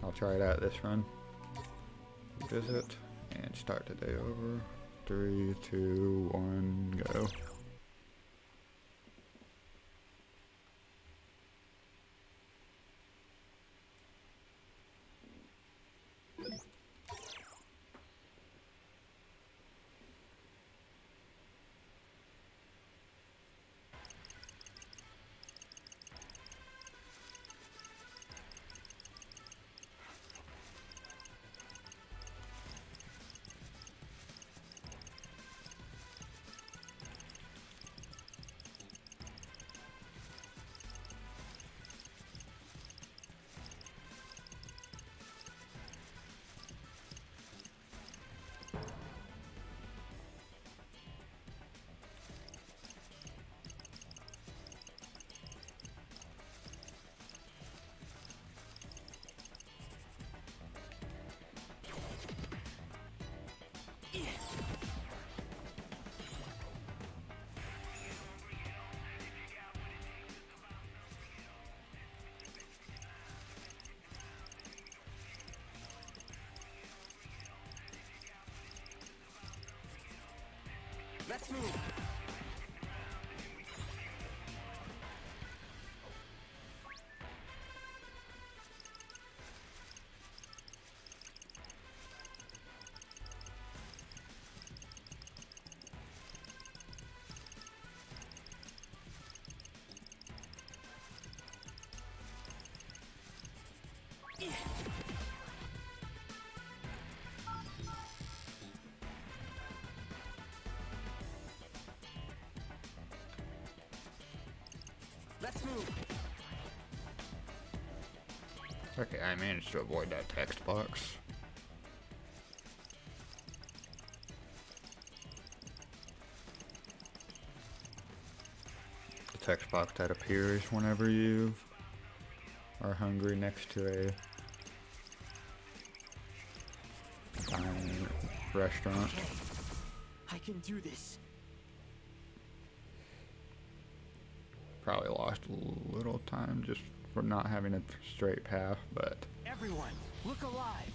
I'll try it out this run. Visit and start the day over. 3, 2, 1, go. Let's move. Let's move. Okay, I managed to avoid that text box. The text box that appears whenever you are hungry next to a dining restaurant. I can do this. Probably lost a little time just for not having a straight path, but Everyone, look alive.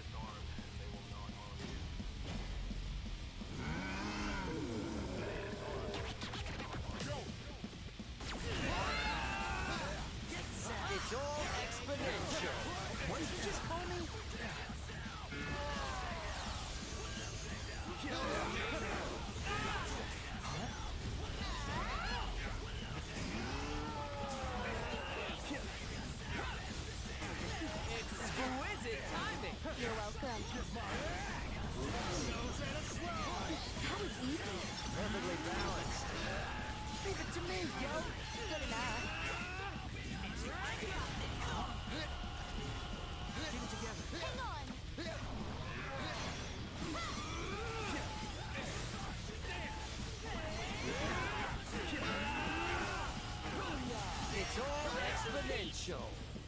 It's all exponential. What did you just call me? Exquisite timing. You're welcome. That was easy. Perfectly balanced. Leave it to me, yo. Good enough. Get it together. Hang on. It's all exponential.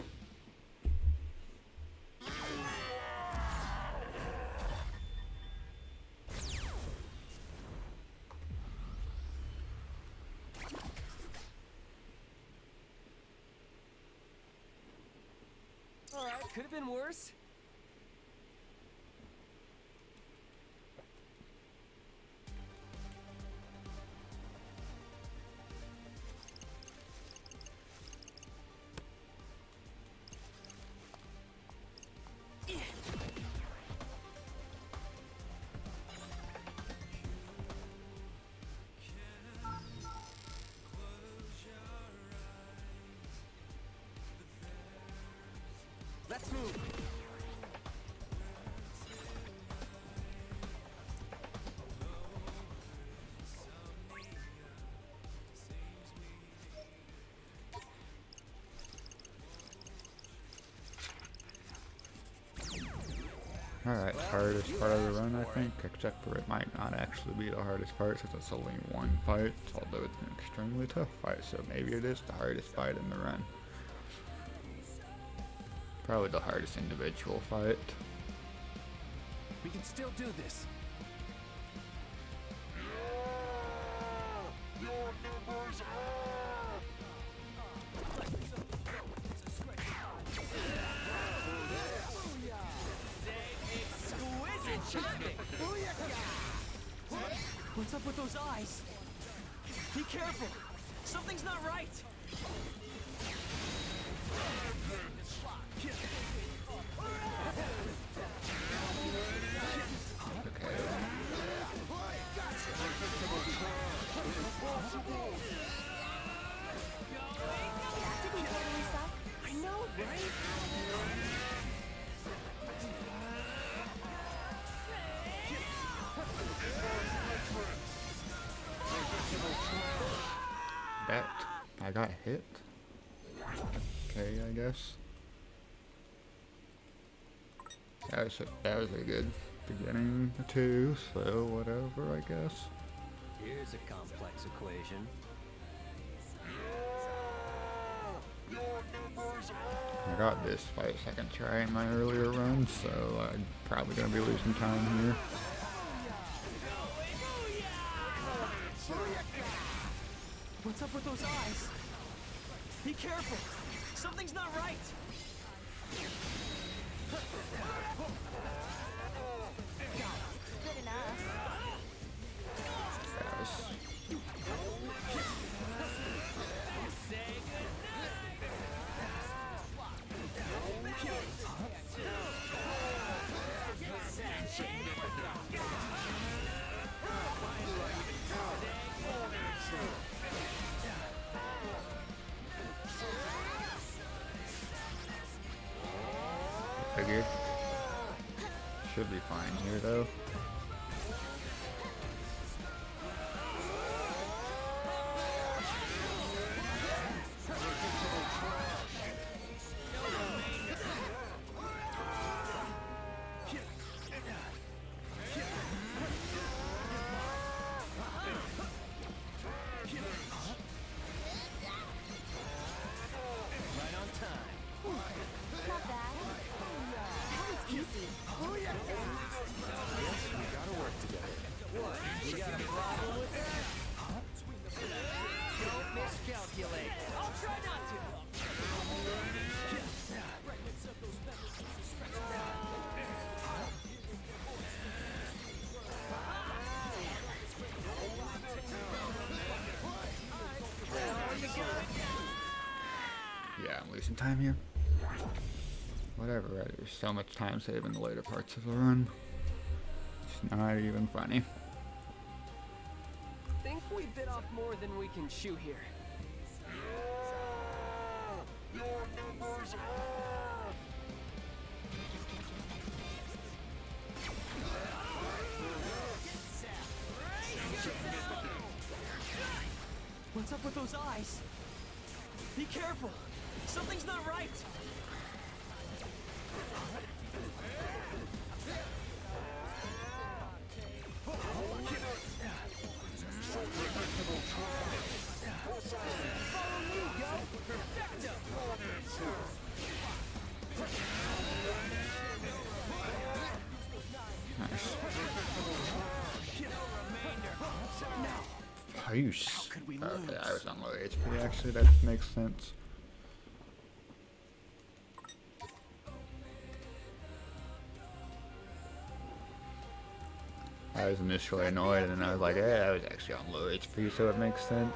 All right, could have been worse. Let's move. alright, hardest part of the run I think, except for it might not actually be the hardest part since it's only one fight, although it's an extremely tough fight, so maybe it is the hardest fight in the run. Probably the hardest individual fight. We can still do this. What's up with those eyes? Be careful! Something's not right! Okay. Did he totally suck? I know, right? That I got hit. Okay, I guess. That was a good beginning too, so whatever, I guess. Here's a complex equation. I got this fight second try in my earlier run, so I'm probably gonna be losing time here. What's up with those eyes? Be careful! Something's not right! Good enough. That was figured. Should be fine here though. Not bad. That was easy. You got a problem with that? Don't miscalculate. I'll try not to. Yeah, I'm losing time here. Whatever, right? There's so much time saved in the later parts of the run. It's not even funny. Think we bit off more than we can chew here. What's up with those eyes? Be careful! Something's not right! Nice. Are you okay, I was on low HP actually, that makes sense. I was initially annoyed and then I was like, hey, I was actually on low HP, so it makes sense.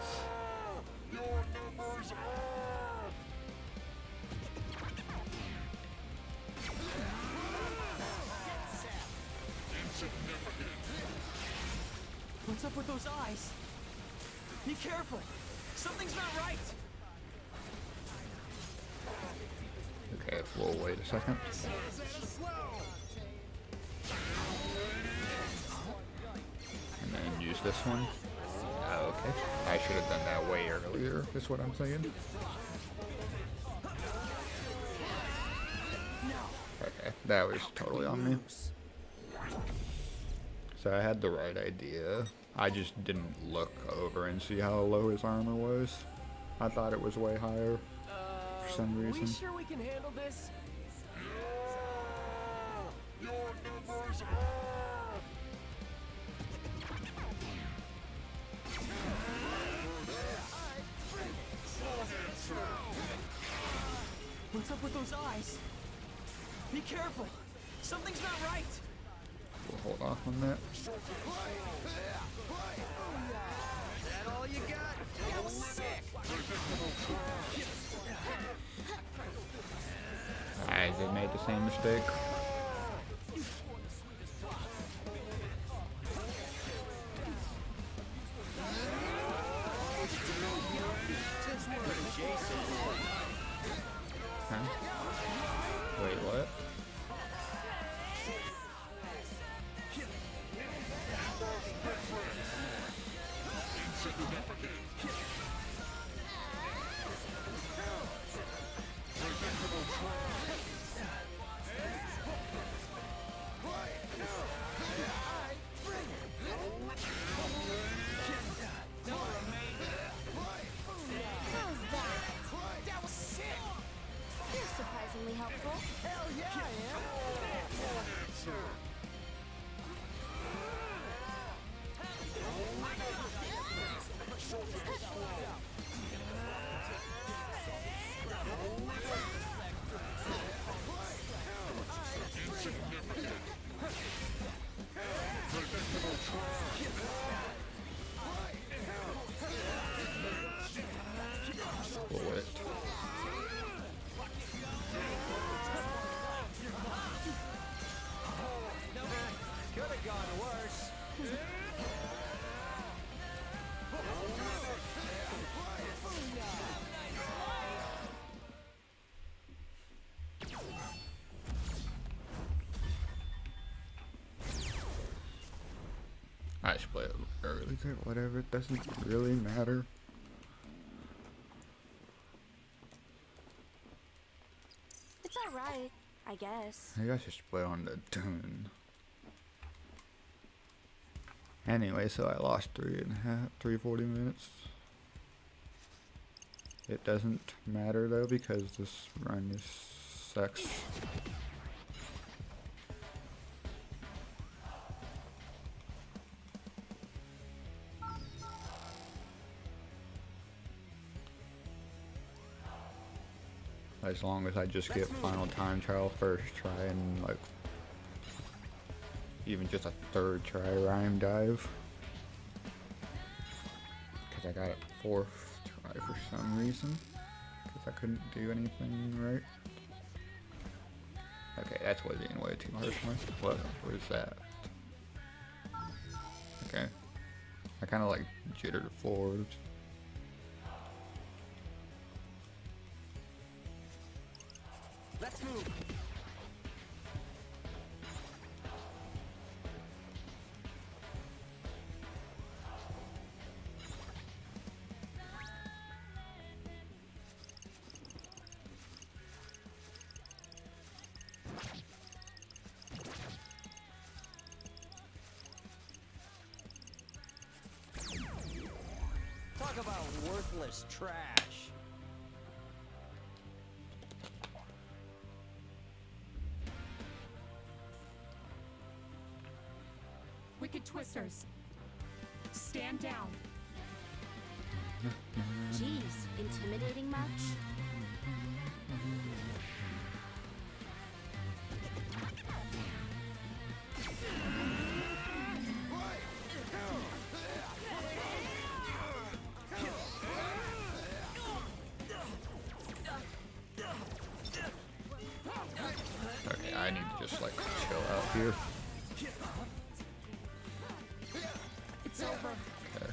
What's up with those eyes? Be careful! Something's not right! Okay, we'll wait a second. And then use this one. Oh, okay. I should have done that way earlier, is what I'm saying. Okay, that was totally on me. So I had the right idea. I just didn't look over and see how low his armor was. I thought it was way higher for some reason. We sure we can handle this? What's up with those eyes? Be careful! Something's not right! We'll hold off on that. That all you got? That was sick. I did made the same mistake. Huh? Wait, what? Surprisingly helpful. Hell yeah, I am. Bullet. Could have gone worse. I should play it early, whatever, it doesn't really matter. It's alright, I guess. I guess I should play on the dune. Anyway, so I lost 340 minutes. It doesn't matter though because this run is sucks. As long as I just get final time trial first try and like even just a third try rhyme dive. Cause I got it fourth try for some reason. Cause I couldn't do anything right. Okay, that's way being way too hard for me. What is that? Okay. I kinda like jittered forward. Let's move. Talk about worthless trash. Wicked twisters. Stand down. Jeez, intimidating much? Okay, I need to just like chill out here. It's over. Okay.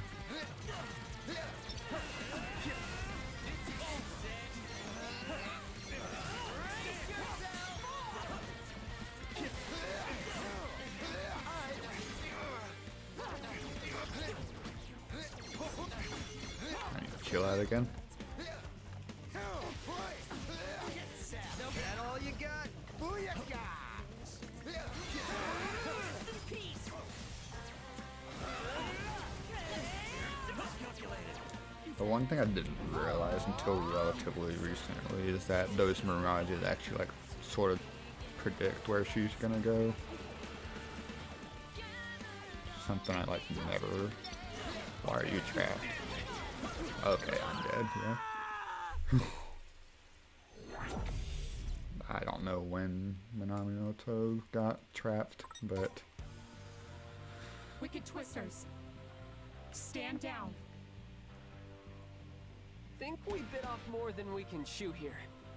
I need to chill out again. That all you got? Booyaka! The one thing I didn't realize until relatively recently is that those mirages actually like sort of predict where she's gonna go. Something I like never. Why are you trapped? Okay, I'm dead, yeah. I don't know when Minaminoto got trapped, but Wicked twisters. Stand down. Think we bit off more than we can chew here.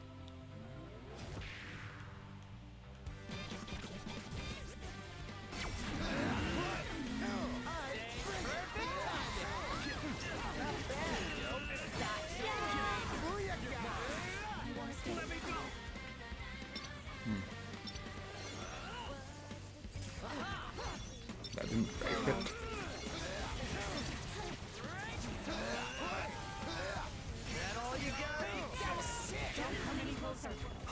That didn't break it. Don't come any closer.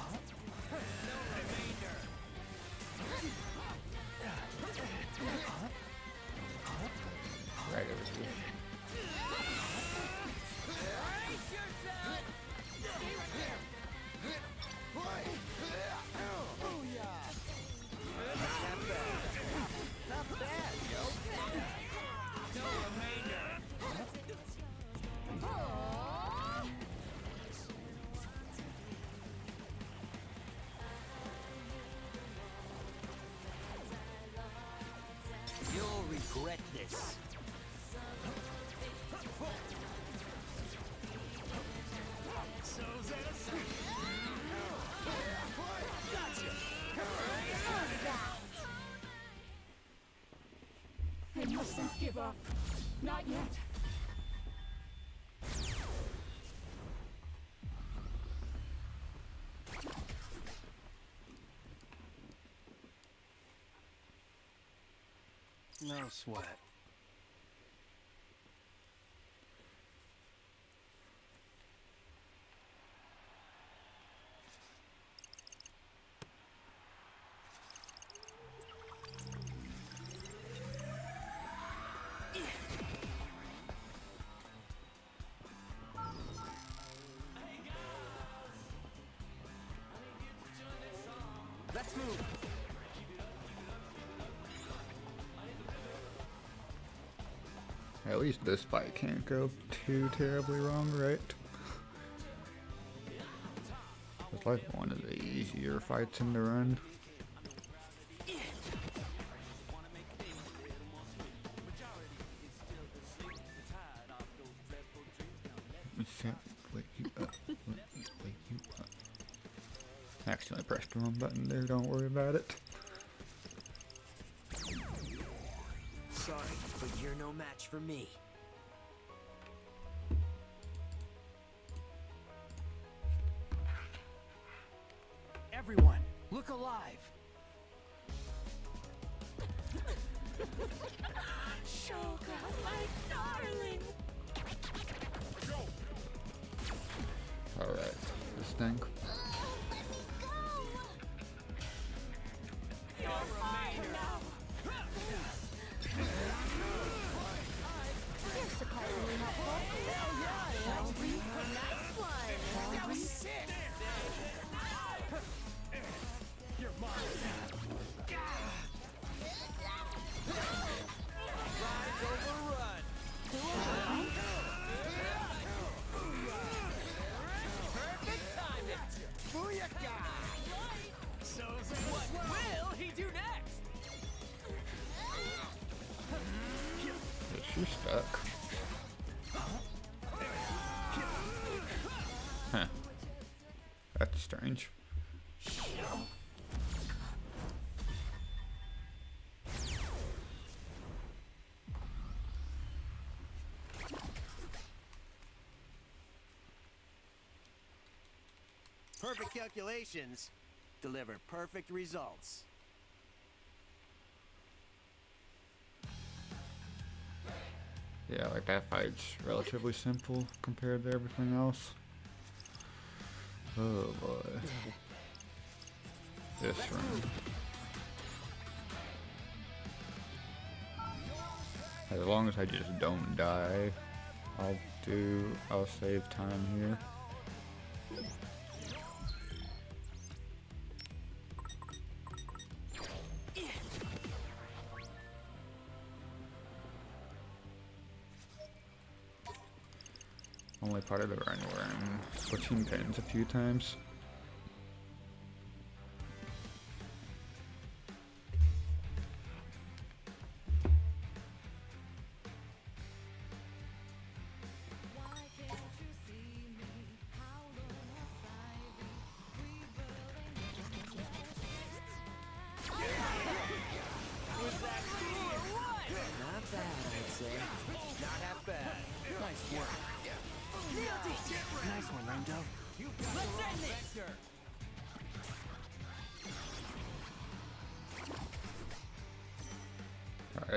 Right over here. You'll regret this. I mustn't give up. Not yet. No sweat. Let's move. At least this fight can't go too terribly wrong, right? It's like one of the easier fights in the run. Wake you up. Wake you up. Accidentally pressed the wrong button there, don't worry about it. Sorry, but you're no match for me. Everyone, look alive. Shoga, my darling. Alright, this thing. You're surprisingly helpful. Hell yeah, Hungry? Nice one. That was sick. You're mine. Rise overrun. Perfect timing. Booyaka! So what will he do next? Is she stuck? Huh. That's strange. Perfect calculations deliver perfect results. Yeah, like that fight's relatively simple compared to everything else. Oh boy. This run. As long as I just don't die, I'll save time here. Only part of the run where I'm switching pins a few times.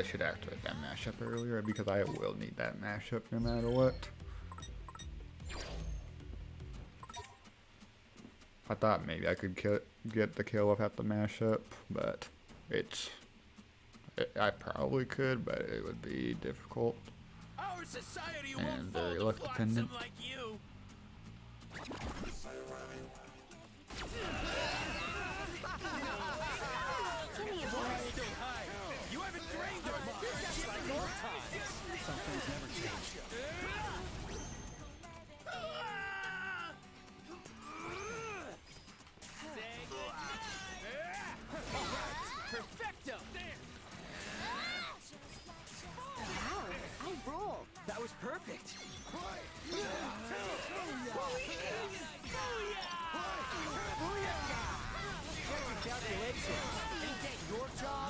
should activate that mashup earlier because I will need that mashup no matter what. I thought maybe I could get the kill without the mashup, but I probably could, but it would be difficult Our society and won't very fold luck to flotsam dependent. like you. Give me a break. Still high. You haven't drained our minds just like old times. Some things never change. Perfecto. Wow, I rule. That was perfect. Calculations. Ain't that your job?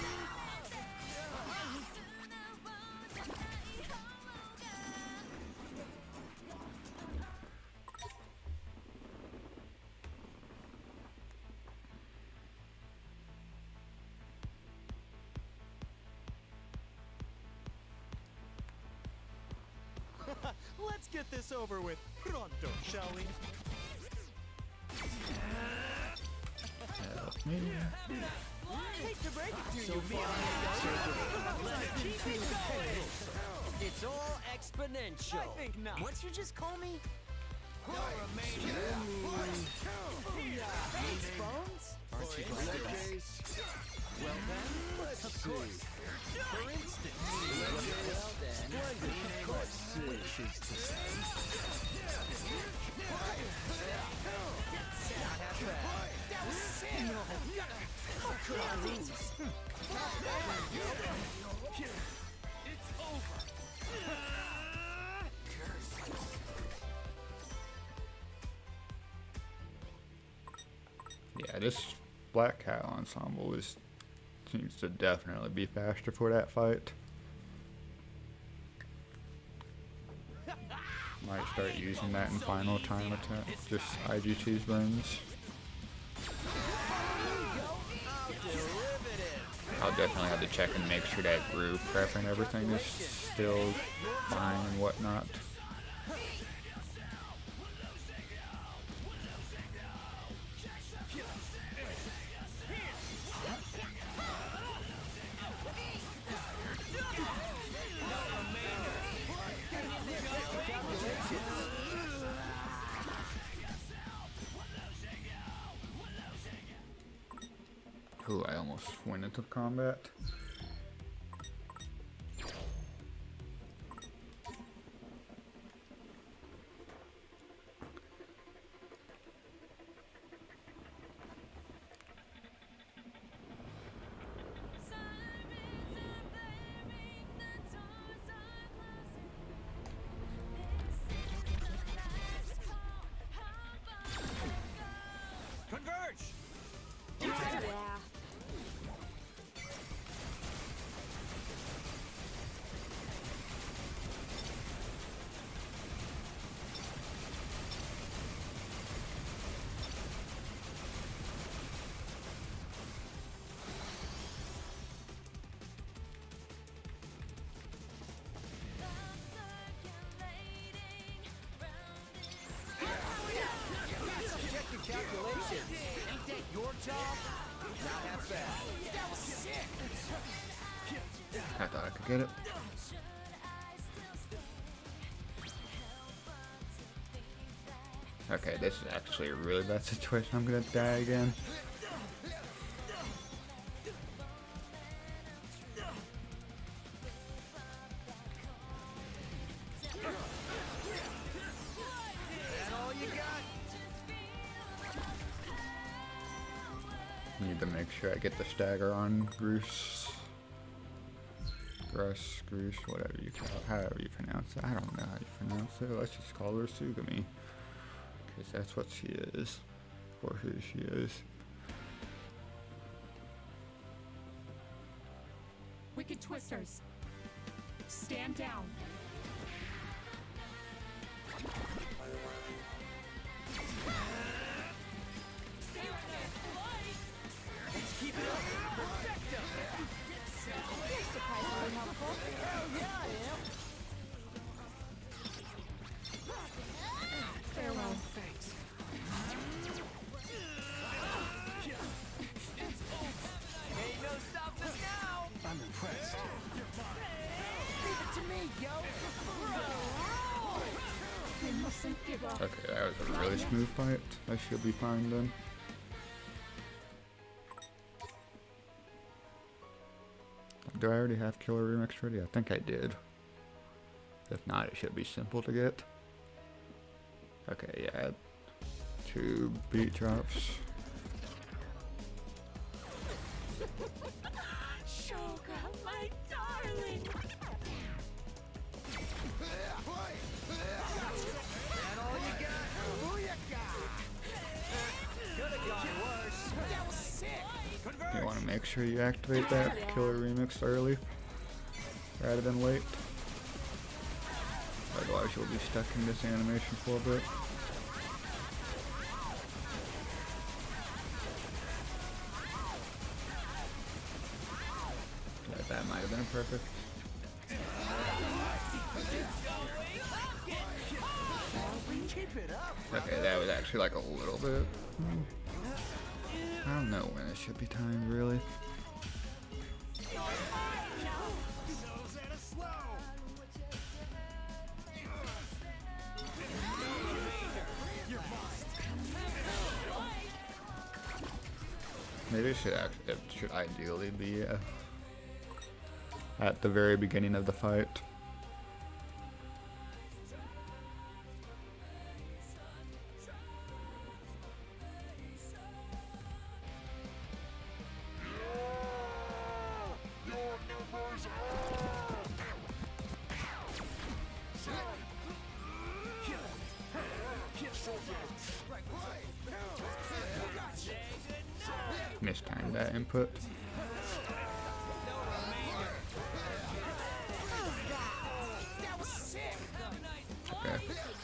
Let's get this over with. Pronto, shall we? Help me. Hate to break it to you, let's keep it going. It's all exponential. I think not. What'd you just call me? Bones? Aren't you glad to ask? Well then, of course. For instance, well then, of course, which is to say. Not half bad. That was sick. No, how could I lose? It's over. Yeah, this Black Cat ensemble seems to definitely be faster for that fight. Might start using that in final time attack, just IGT's runs. I'll definitely have to check and make sure that group prep and everything is still fine and whatnot. Ooh, I almost went into combat. Converge! Yeah. Subjective calculations. Ain't that your job? Not half bad. That was sick. I thought I could get it. Okay, this is actually a really bad situation. I'm gonna die again. That all you got? Need to make sure I get the stagger on Grush, whatever you call it, however you pronounce it. I don't know how you pronounce it. Let's just call her Sugami, because that's what she is, or who she is. Wicked Twisters. Stand down. Let's keep it up. Perfecto. You're surprisingly That was a really smooth fight. I should be fine then. Do I already have Killer Remix ready? I think I did. If not, it should be simple to get. Okay, yeah. 2 beat drops. Shoga, my darling. That all you got? Booyaka! Could have gone worse. That was sick. You want to make sure you activate that Killer Remix early rather than late. Otherwise you'll be stuck in this animation for a bit. Yeah, that might have been perfect. Keep it up. Okay, that was actually like a little bit. I don't know when it should be timed really. Maybe it should ideally be at the very beginning of the fight. Mistimed that input. Okay.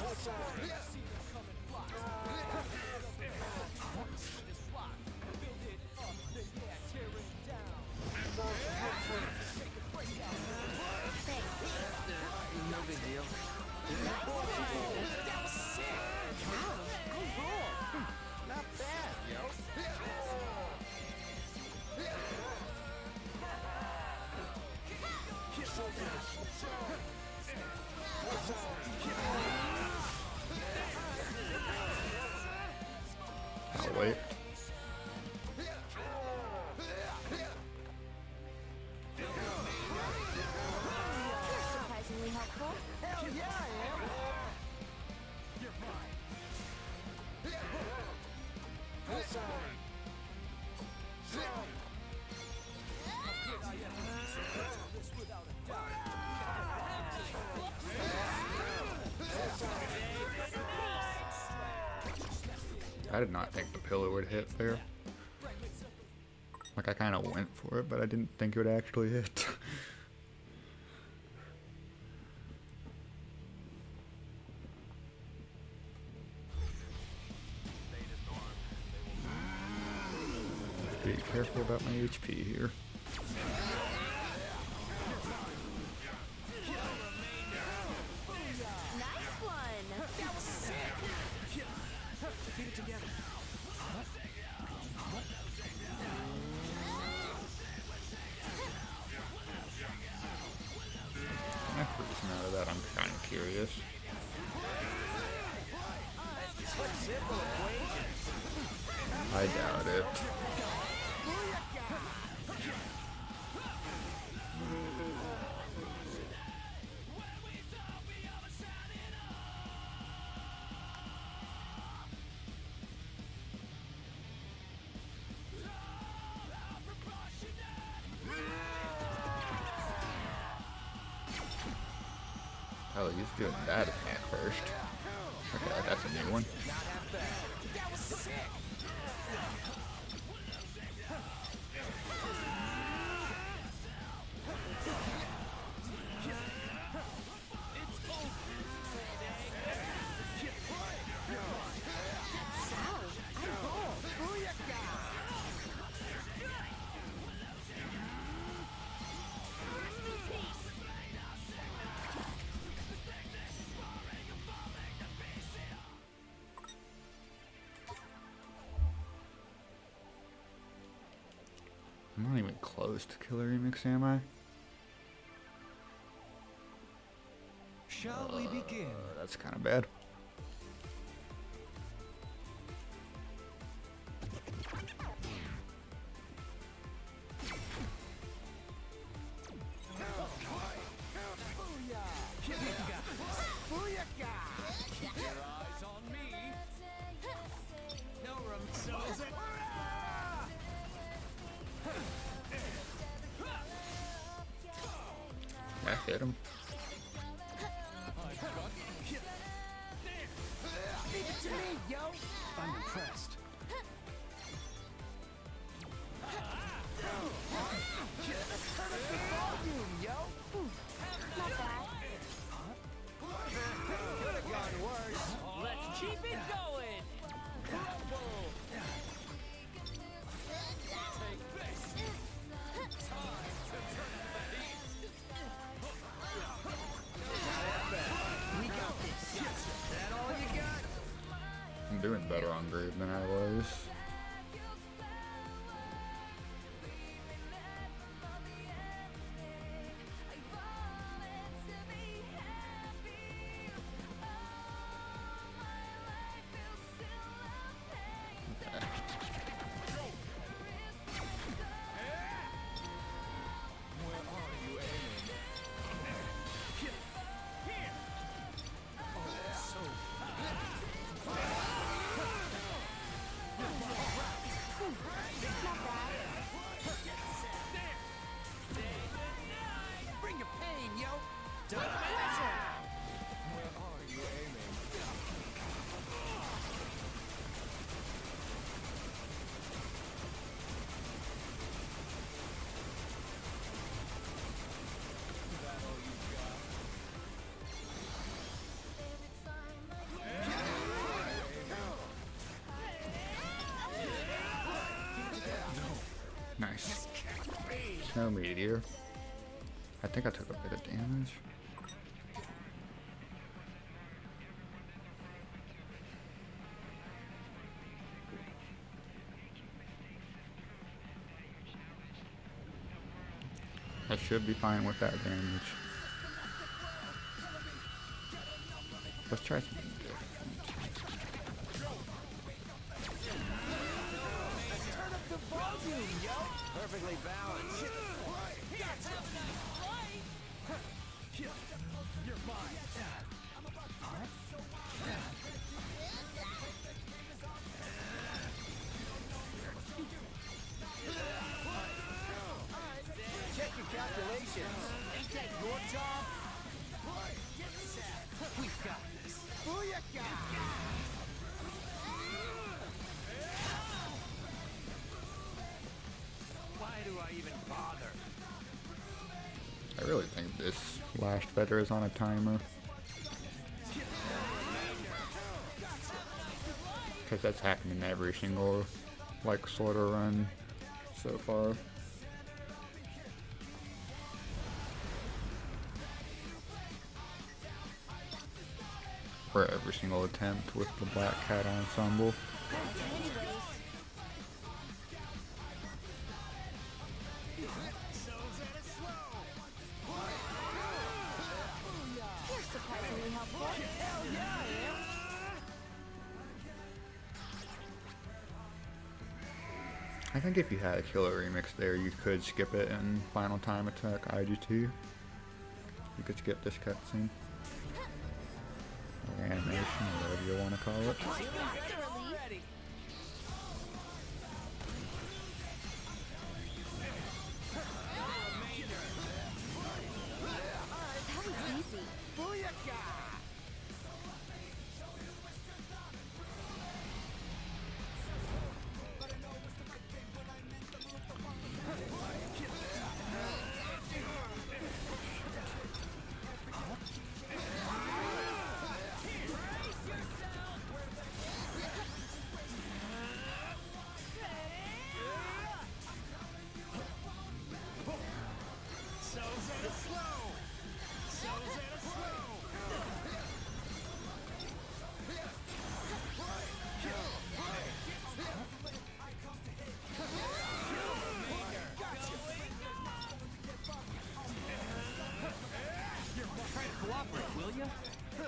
No big deal. Not bad, yo. I'll wait. You're surprisingly helpful. Hell yeah, I am. I did not think the pillar would hit there. Like I kind of went for it, but I didn't think it would actually hit. Be careful about my HP here. Nice one. That was sick. Keep it together. After reason out of that, I'm kind of curious. I doubt it. Oh, he's doing that attack first. Okay, that's a new one. That was sick. I'm not even close to Killer Remix, am I? Shall we begin? That's kind of bad. Hit him. Leave it to me, yo. I'm impressed. Let's turn up the volume, yo. Not bad. Could have gone worse. Let's keep it going. Rumble. Take this. Time to turn the heat. We got this. Is that all you got? I'm doing better on Groove than I was. Bring your pain, yo. Don't measure. Where are you aiming? Is that all you got? Nice. Snow meteor. I think I took a bit of damage. I should be fine with that damage. Let's try something different. Turn up the volume, yo. Perfectly balanced. You're mine. Check your calculations. Ain't that your job? We've got this. Booyakah! Why do I even bother? I really think this last feather is on a timer. Because that's happened in every single, like, sort of run so far. For every single attempt with the Black Cat ensemble. You're surprisingly helpful. I think if you had a killer remix there, you could skip it in Final Time Attack IG2. You could skip this cutscene. Or animation, or whatever you want to call it. That's a relief. That was easy. Booyakah! Cooperate, will ya?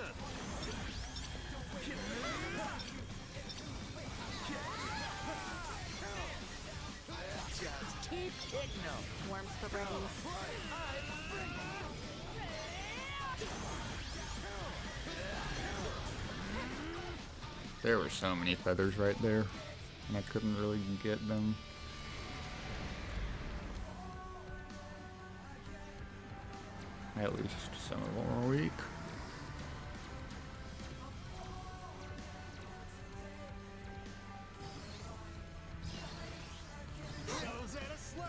Just keep hitting them. Worms for brains. There were so many feathers right there, and I couldn't really get them. At least some of them are weak. Rosetta slow.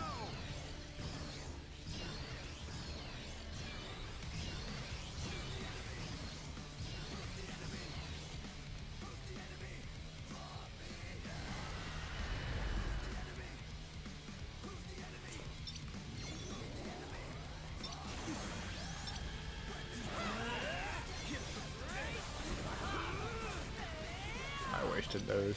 I wasted those.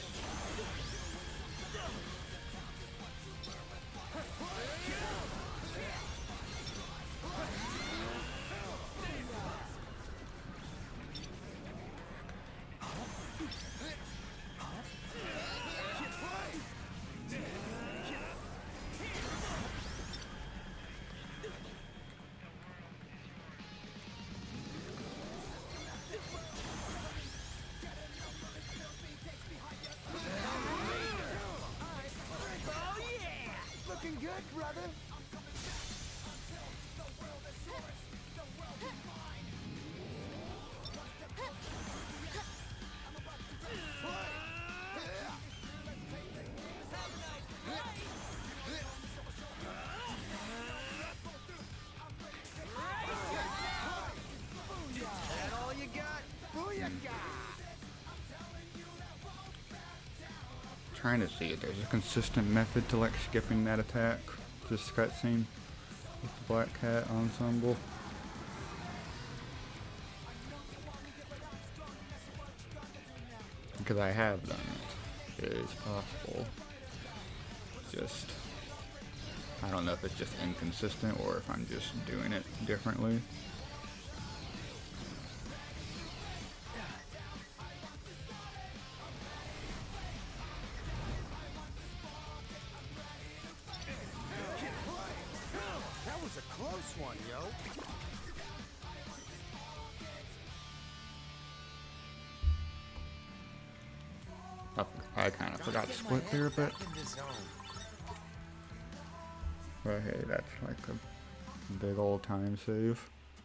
Oh yeah! Looking good, brother. That all you got? Booyah! Trying to see if there's a consistent method to like skipping that attack. This cutscene with the Black Cat ensemble. Because I have done it. It is possible. Just, I don't know if it's just inconsistent or if I'm just doing it differently. That was a close one, yo. I kind of forgot to split there a bit. But hey, that's like a big old time save.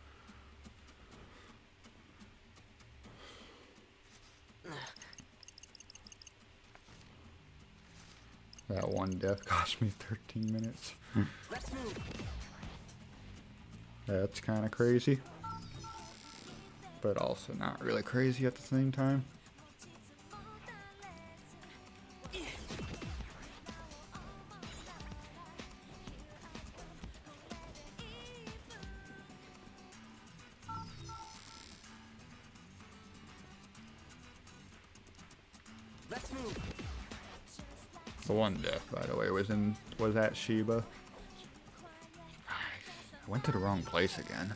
That one death cost me 13 minutes. Let's move. That's kind of crazy. But also not really crazy at the same time. Let's move. The one death, by the way, was at Shiba. I went to the wrong place again.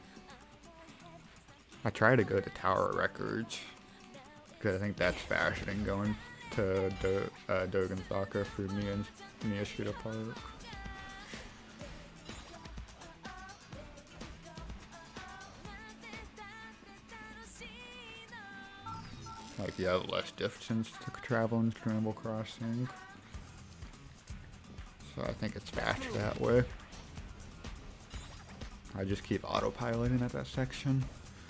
I tried to go to Tower Records because I think that's faster than going to Dogensaka through Miyashita Park. Like, you have less distance to travel in Scramble Crossing. So I think it's faster that way. I just keep autopiloting at that section.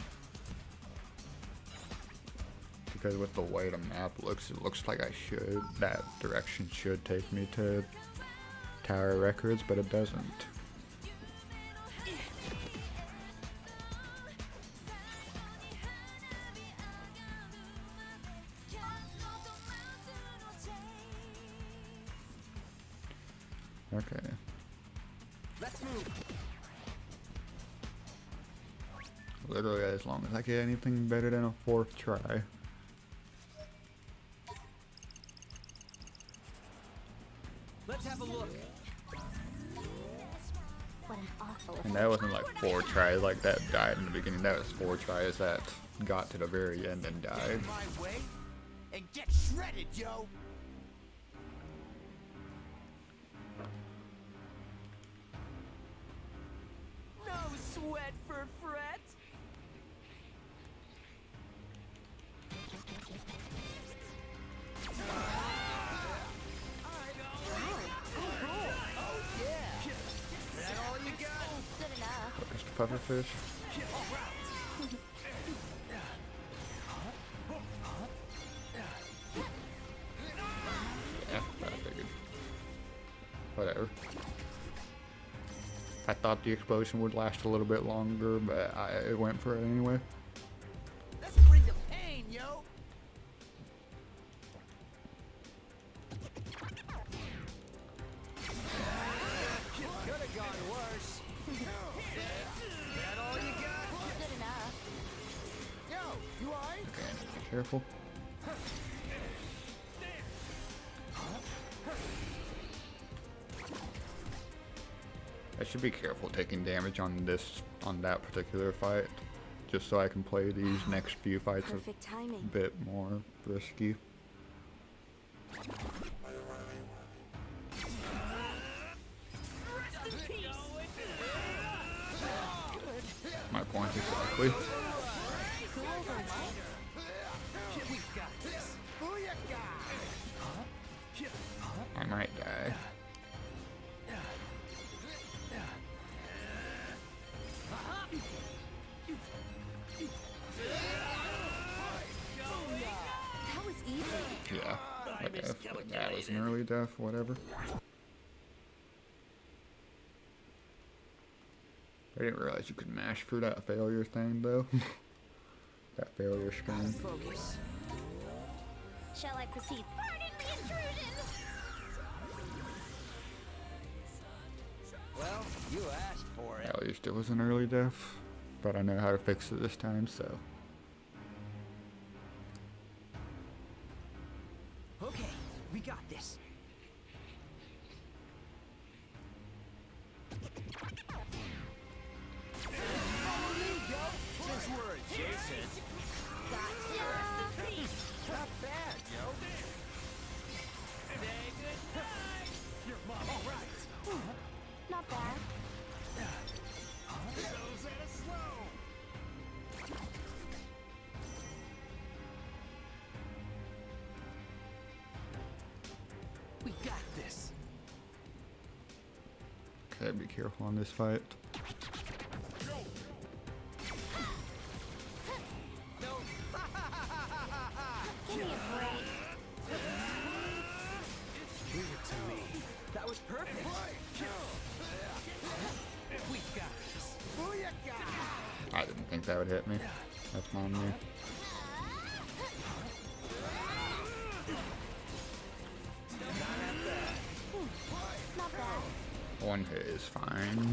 Because with the way the map looks, it looks like that direction should take me to Tower Records, but it doesn't. Okay. Let's move. Literally as long as I get anything better than a 4th try. Let's have a look. What an awful And that wasn't like 4 tries like that died in the beginning. That was 4 tries that got to the very end and died. Get my way and get shredded, yo. No sweat for fret. pufferfish. Yeah, I figured. Whatever. I thought the explosion would last a little bit longer, but I went for it anyway. Let's bring the pain, yo. Could have gone worse. That all you got? Good enough. Yo, you alright? Okay, be careful. I should be careful taking damage on that particular fight, just so I can play these next few fights Perfect a timing. bit more risky. My point exactly. We've got this. Booyaka! I might die. That was easy. Yeah. Okay. That was an early death, whatever. I didn't realize you could mash for that failure thing though. That failure screen. Focus. Shall I proceed? Pardon the intrusion! Well, you asked for it. At least it was an early death, but I know how to fix it this time, so. Okay, we got this. Follow me, yo. Since we're adjacent. Gotcha! Not bad, yo. Say goodnight. Your mom, all right. Not bad. Those at a slow. We got this. Okay, be careful on this fight. No. Give me a break. Give it to me. That was perfect. We've got this. Booyaka! I didn't think that would hit me. That's on me. Not bad. One hit is fine.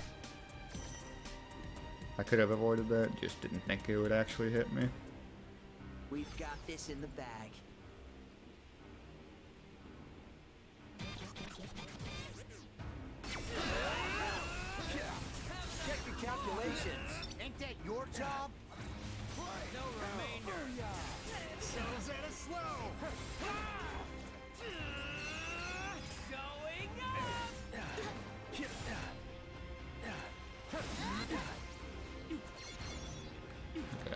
I could have avoided that, just didn't think it would actually hit me. We've got this in the bag. Check your calculations. Ain't that your job? No remainder. Settles at a slow. Going up. Okay,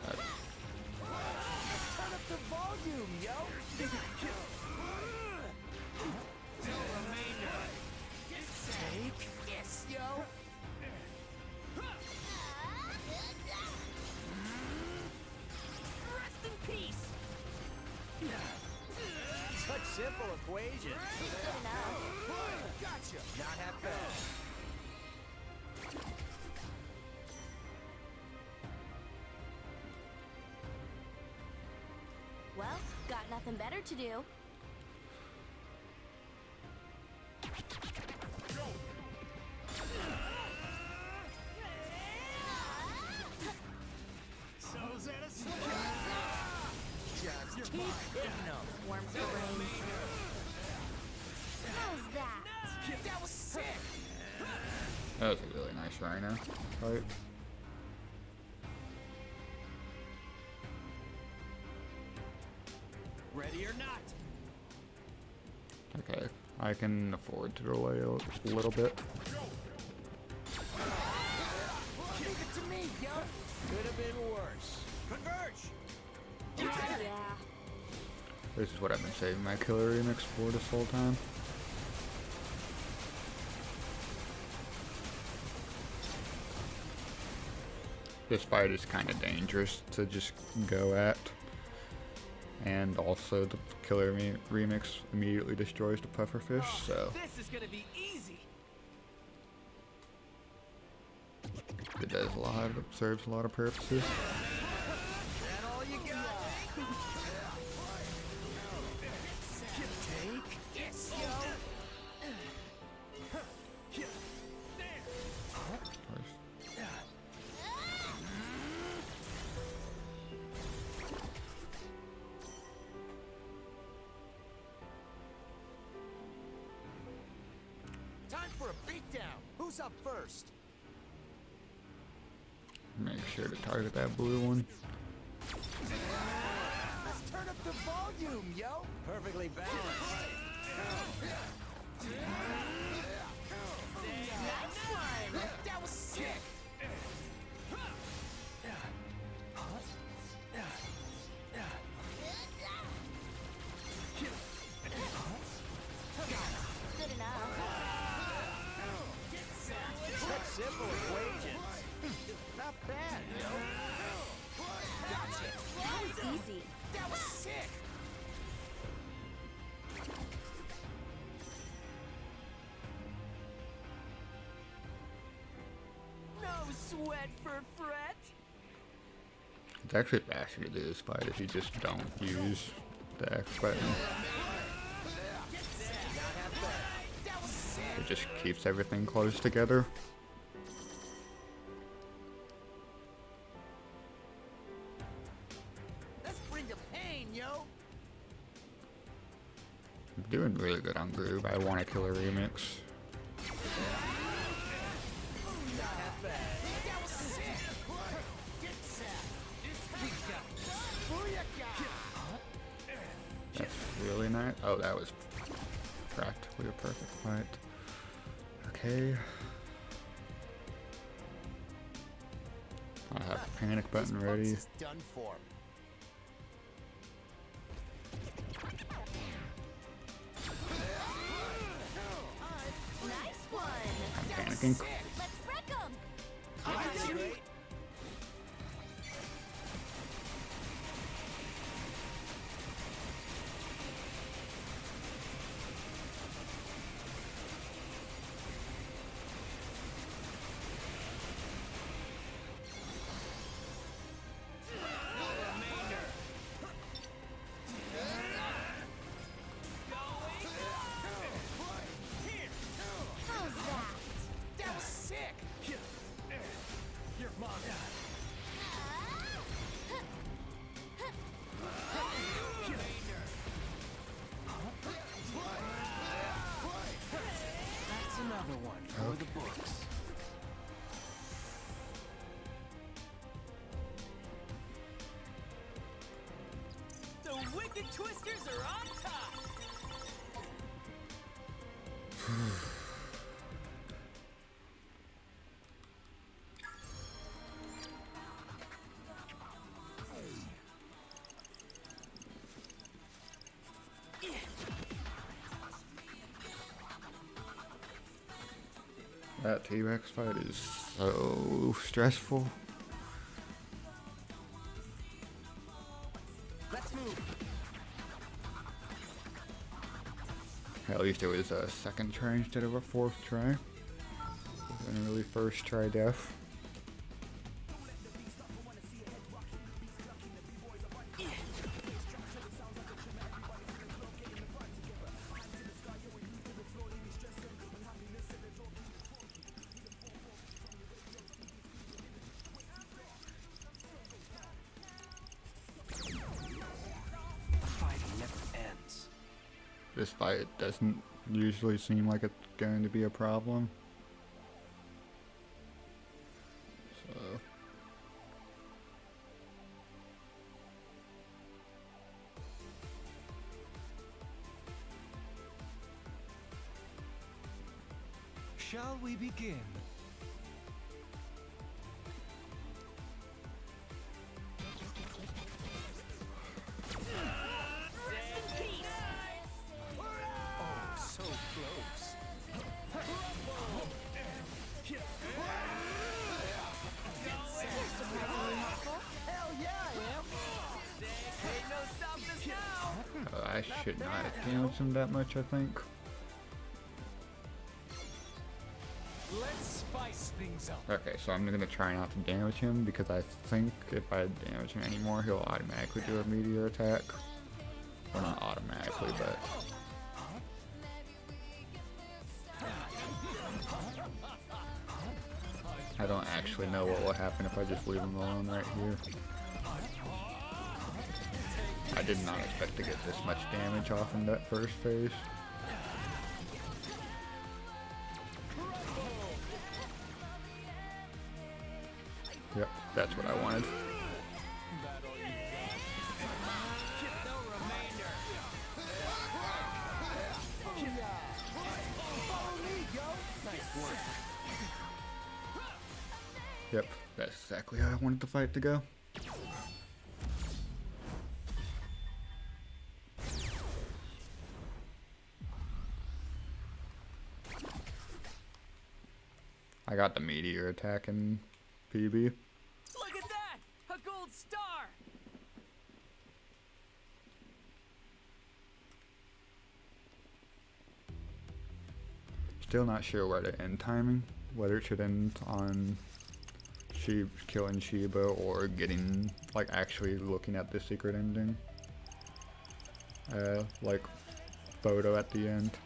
Turn up the volume, yo. No remainder. Take this, yo. Rest in peace. Such simple equations. Good enough. Gotcha. Not half bad. Well, got nothing better to do. Just keep hitting them. Worms for brains. How's that? That was sick. that was a really nice rhino fight. Ready or not? Okay, I can afford to delay a little bit. Leave it to me, yo. Could have been worse. Converge. Yeah. This is what I've been saving my killer remix for this whole time. this fight is kind of dangerous to just go at. And also the killer remix immediately destroys the pufferfish, so This is gonna be easy. it does a lot, it serves a lot of purposes. That all you got? Take this, yo. Time for a beatdown. Who's up first? Make sure to target that blue one. Let's turn up the volume, yo. Perfectly balanced. Nice one. That was sick. Good enough. Such simple equations. Not bad, yo. Gotcha. That was easy. That was sick. No sweat for Fret. It's actually faster to do this fight if you just don't use the X button. That was sick. It just keeps everything close together. Let's bring the pain, yo. I'm doing really good on Groove. I want a killer remix. Not bad. That was sick. Get set. We got this. Booyaka. That's really nice. Oh, that was practically a perfect fight. Okay. I have the panic button This ready. box is done for. Nice one. I'm panicking. Let's wreck 'em. That's great. How's that? That was sick. Your mom. That's another one for the books. The Wicked Twisters are on top. That T-Rex fight is so stressful. Let's move. At least it was a second try instead of a fourth try. It wasn't really first try death. The fighting never ends. This fight doesn't usually seem like it's going to be a problem. So Shall we begin? Oh, so close. You're surprisingly should not have damaged him that much, I think. Let's spice things up. Okay, so I'm gonna try not to damage him because I think if I damage him anymore, he'll automatically do a meteor attack. Well, not automatically, but... I don't actually know what will happen if I just leave him alone right here. I did not expect to get this much damage off in that first phase. Yep, that's what I wanted. Yep, that's exactly how I wanted the fight to go. I got the meteor attack in PB. Look at that! A gold star! Still not sure where to end timing. Whether it should end on killing Shiba or getting, like, actually looking at the secret ending. Like, photo at the end.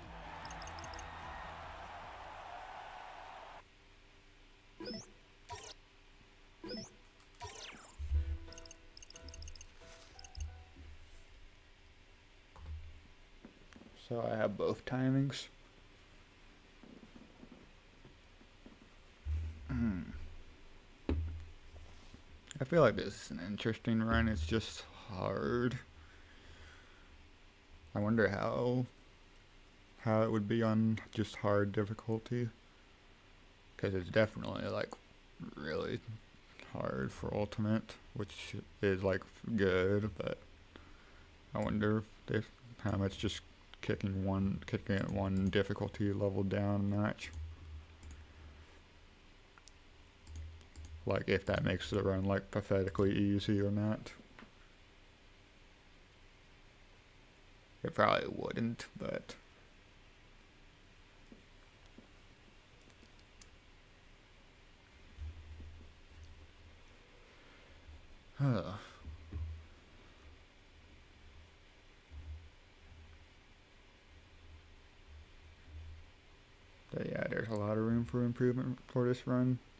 So I have both timings. I feel like this is an interesting run. It's just hard. I wonder how it would be on just hard difficulty. Because it's definitely like really hard for ultimate, which is like good, but I wonder if how much just kicking it one difficulty level down notch. Like if that makes the run like pathetically easy or not. It probably wouldn't, but But yeah, there's a lot of room for improvement for this run.